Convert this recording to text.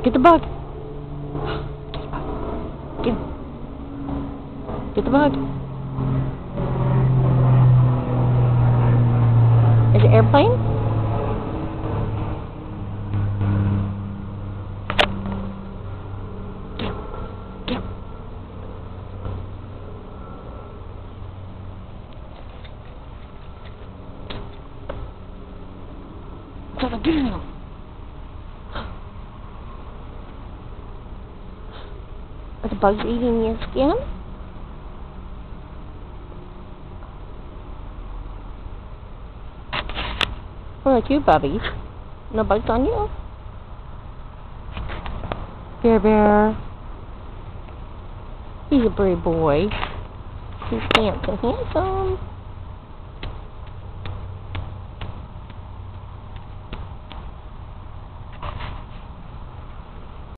Get the bug. Get him. Get the bug. Is it airplane? Get him. Get him. Get him. Are the bugs eating your skin? What about you, Bubby? No bugs on you? Bear Bear. He's a brave boy. He's handsome.